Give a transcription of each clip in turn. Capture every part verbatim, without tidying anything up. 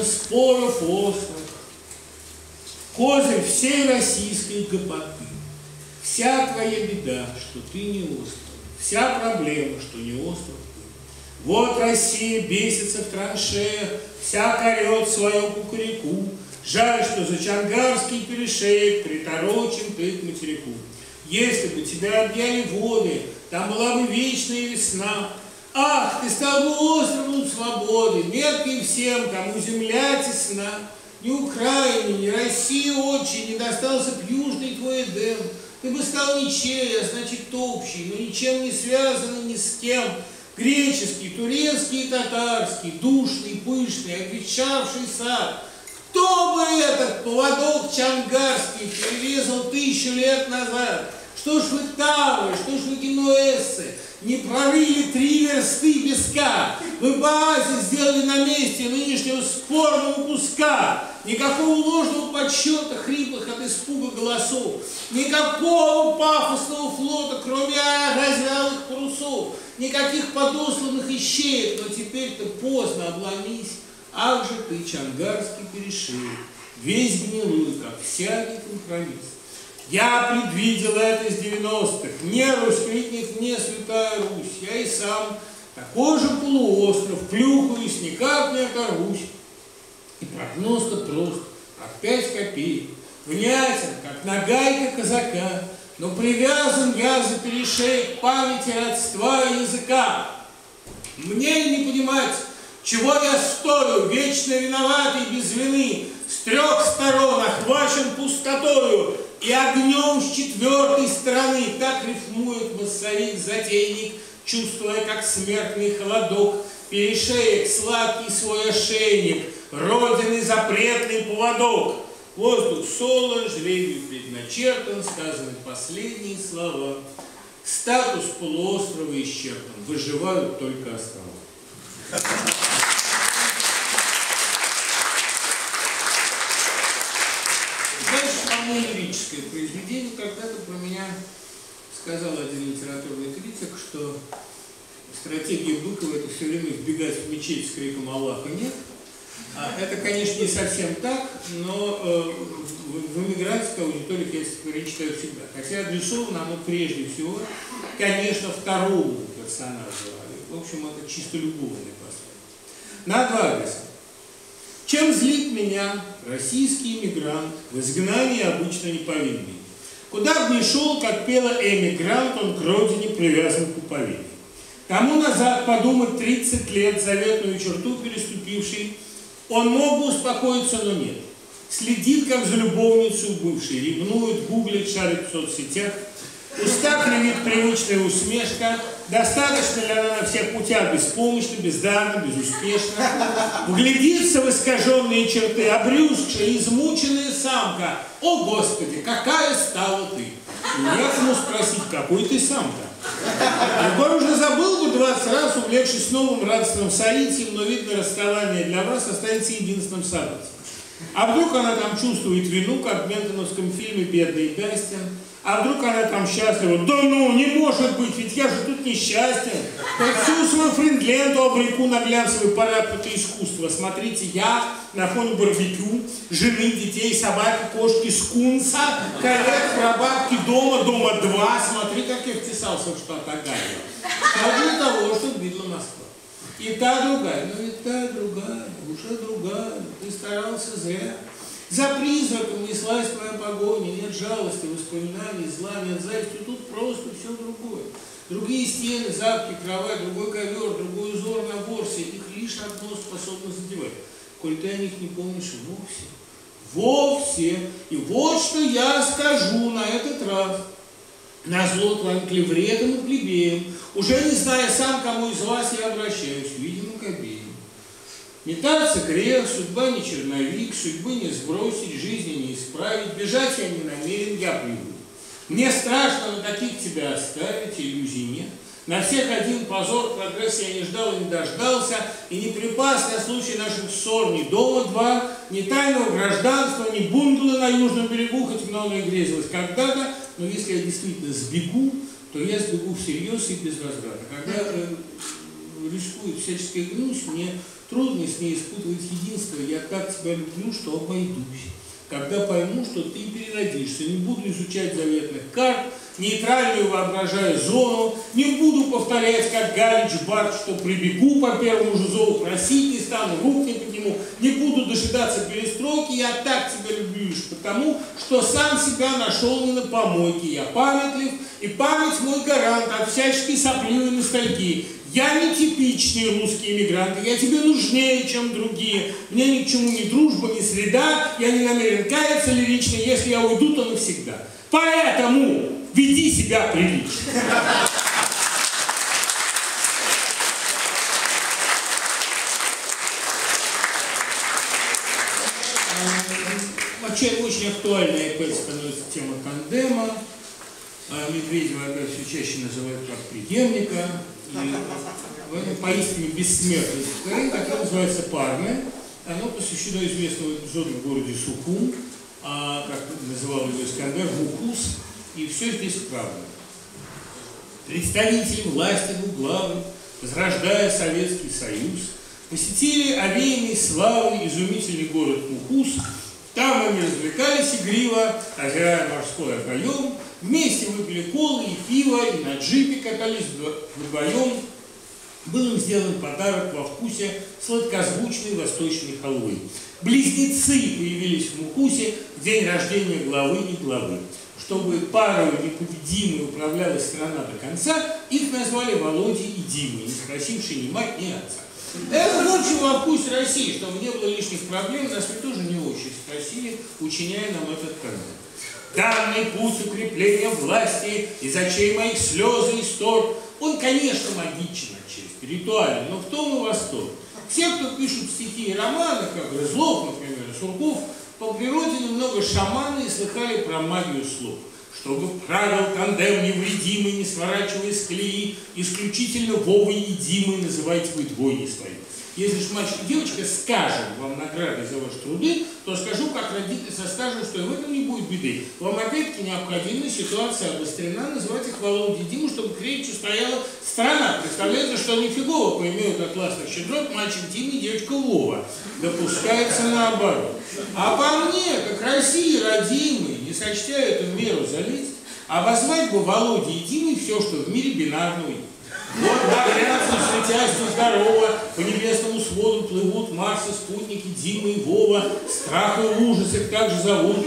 Споров остров, козырь всей российской гопоты. Вся твоя беда, что ты не остров, вся проблема, что не остров ты. Вот Россия бесится в траншеях, вся корет свою кукуреку. Жаль, что за Чангарский перешеек приторочен ты к материку. Если бы тебя объяли воды, там была бы вечная весна. Ах, ты стал бы островом свободы, меткий всем, кому земля тесна. Ни Украине, ни России отче не достался б южный твой Эдем. Ты бы стал ничей, а значит общий, но ничем не связанный ни с кем. Греческий, турецкий и татарский, душный, пышный, обветшавший сад. Кто бы этот поводок чангарский перерезал тысячу лет назад? Что ж вы тавы, что ж вы генуэзцы, не прорыли три версты песка? Вы бы оазис сделали на месте нынешнего спорного куска. Никакого ложного подсчета хриплых от испуга голосов, никакого пафосного флота, кроме развялых парусов, никаких подосланных ищеек, но теперь-то поздно, обломись. Ах же ты, чангарский перешеек, весь гнилой, как всякий компромисс. Я предвидел это с девяностых, не Русь-крикнет мне святая Русь, я и сам такой же полуостров, плюхаюсь, никак не оторвусь. И прогноз-то прост, как пять копеек, внятен, как нагайка казака, но привязан я за перешеек к памяти родства и языка. Мне не понимать, чего я стою, вечно виноватый без вины, с трех сторон охвачен пустотою и огнем с четвертой стороны. Так рифмует массовик-затейник, чувствуя, как смертный холодок, перешеек, сладкий свой ошейник, родины запретный поводок. Воздух солон, жребию предначертан, сказаны последние слова. Статус полуострова исчерпан, выживают только острова. Дальше вполне лирическое произведение. Когда-то про меня сказал один литературный критик, что стратегия Быкова — это все время вбегать в мечеть с криком «Аллаха нет». А это, конечно, не совсем так, но э, в, в эмигрантских аудиториях я стихотворение читаю всегда. Хотя адресовано оно прежде всего, конечно, второму персонажу. В общем, это чисто любовный послание. На два адреса. Чем злит меня российский эмигрант, в изгнании обычно не повинный? Куда бы ни шел, как пела эмигрант, он к родине привязан к уповедью. Тому назад подумать тридцать лет, заветную черту переступивший, он мог бы успокоиться, но нет. Следит, как за любовницей бывшей, ревнует, гуглит, шарит в соцсетях. Уста кривит привычная усмешка. Достаточно ли она на всех путях беспомощно, бездарно, безуспешно? Вглядится в искаженные черты, обрюзгшая, измученная самка. О, Господи, какая стала ты! Некому спросить, какой ты сам-то? Егор уже забыл бы двадцать раз, увлекшись новым радостным соитием, но, видно, расставание для вас останется единственным событием. А вдруг она там чувствует вину, как в ментоновском фильме «Бедный Дастин»? А вдруг она там счастлива? Да ну, не может быть, ведь я же тут несчастен. Так всю свою френдленту обреку на глянцевый парад фотоискусства. Смотрите, я на фоне барбекю, жены, детей, собаки, кошки, скунса, коллег, прабабки, дома, дома два. Смотри, как я втесался в штат Огайо. Но для того, чтобы видела Москва. И та другая, ну и та другая, уже другая. Ты старался зря. За призраком неслась твоя погоня, нет жалости, воспоминаний, зла, нет зависти, тут просто все другое. Другие стены, запахи, кровать, другой ковер, другой узор на борсе, их лишь одно способно задевать. Коль ты о них не помнишь вовсе. Вовсе. И вот что я скажу на этот раз. Назло твоим клевретам и плебеям, уже не зная сам, кому из вас я обращаюсь, видимо, к обеим. Метаться грех, судьба не черновик, судьбы не сбросить, жизни не исправить, бежать я не намерен, я плыву. Мне страшно на таких тебя оставить, иллюзий нет. На всех один позор, прогресс я не ждал и не дождался, и не припас на случай наших ссор ни дома два, ни тайного гражданства, ни бунгало на южном берегу, хоть много и грезилось когда-то, но если я действительно сбегу, то я сбегу всерьез и без возврата. Когда э, рискует всячески гнуть, мне Трудно с ней испытывать единство. Я так тебя люблю, что обойдусь. Когда пойму, что ты переродишься, не буду изучать заветных карт, нейтральную воображаю зону, не буду повторять, как Галич Барт, что прибегу по первому же зову, просить не стану, рук не подниму, не буду дожидаться перестройки, я так тебя люблю лишь потому, что сам себя нашел не на помойке, я памятлив, и память мой гарант от всяческой сопливой ностальгии. Я не типичный русский иммигрант, я тебе нужнее, чем другие. Мне ни к чему ни дружба, ни среда, я не намерен каяться лирично, если я уйду, то навсегда. Поэтому веди себя прилично. Вообще очень актуальной опять становится тема тандема. Медведева опять все чаще называют как преемника. И в этом поистине бессмертный стихотворение, которое называется «Парное». Оно посвящено известному эпизоду в городе Сухум, а, как называл его Искандер, Мукус, и все здесь правда. Представители власти двуглавы, возрождая Советский Союз, посетили овеянный славой изумительный город Мукус. Там они развлекались игриво, озирая морской окоем, вместе выпили колы и пиво, и на джипе катались вдвоем. Был им сделан подарок во вкусе сладкозвучной восточной халвы. Близнецы появились в Мукусе в день рождения главы и главы. Чтобы парою непобедимой управлялась страна до конца, их назвали Володей и Димой, не спросившие ни мать, ни отца. Это лучше во вкусе России, чтобы не было лишних проблем, нас мы тоже не очень спросили, учиняя нам этот канал. Данный путь укрепления власти, из очей моих слезы и стор, он, конечно, магичен отчасти, ритуален, но в том и восторг. Все, кто пишут стихи и романы, как Грызлов, например, Сурков, по природе немного шаманы и слыхали про магию слов. Чтобы правил тандем невредимый, не сворачивая с колеи, исключительно Вовой и Димой называйте вы двойни свои. Если же мальчик и девочка скажем вам награды за ваши труды, то скажу, как родитель со стажем, что и в этом не будет беды. Вам опять-таки необходима ситуация обострена, называть их Володю и Диму, чтобы крепче стояла страна. Представляете, что они фигово поимеют атласных щедрот, мальчик Дима и девочка Вова. Допускается наоборот. А по мне, как России родимый, не сочтя эту меру залезть, обозвать бы Володя и Димой все, что в мире бинарного. Вот багрятся, светясь здорово, по небесному своду плывут Марс и спутники Дима и Вова, страх и ужас их также зовут.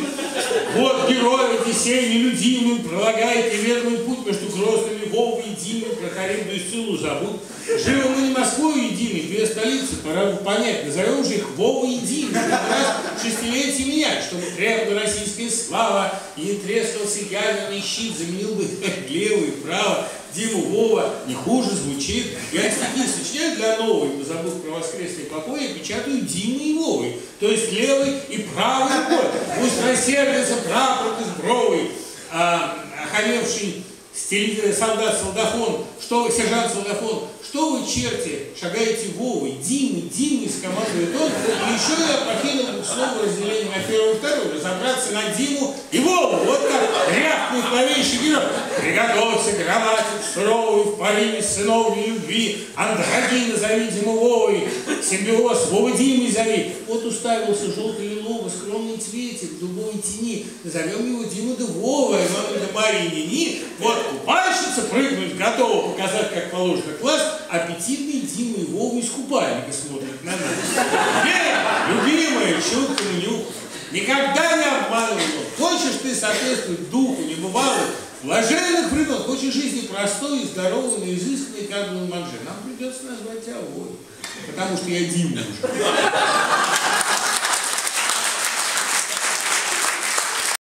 Вот герой Одиссей нелюдимый пролагает неверный путь между грозными Вовой и Димой, про Харибду и Сциллу забудь. Живем мы не Москвой единой, две столицы, пора бы понять, назовем же их Вова и Дима, раз шестилетие менять, чтобы крепла российская слава, и не трескался ядерный щит, заменил бы лево и право. Дима, Вова, не хуже звучит. Я стихи сочиняю для новой, позабыв про воскресный покой, я печатаю Димой и Вовой, то есть левый и правый рукой. Пусть рассердится прапор из бровой, а, охамевший солдат Солдафон, что вы, сержант Солдафон, что вы, черти, шагаете Вовой, Димой, Димой, скомандует он, и еще я покинул слово разделение на первую и вторую, разобраться на Диму и Вову, вот как рявкнет новейший герой. Приготовься, грамматик суровый, в порыве сыновней любви, андрогина зови Диму Вовой, симбиоз Вова Димой зови. Вот уставился желто-лилово, скромный цветик в дубовой тени, назовем его Дима да Вова, Ивану да Марии Нини. Вот купальщица прыгнуть готова, показать, как положено класс, аппетитный Дима и Вова из купальника смотрят на нас. Вера, любимая, чуткому нюху, никогда не обманывай его. Хочешь ты соответствовать духу небывалых, блаженных времен, хочешь жизни простой и здоровой, но изысканной, как бы манже. Нам придется назвать тебя Вовой, потому что я Дима уже.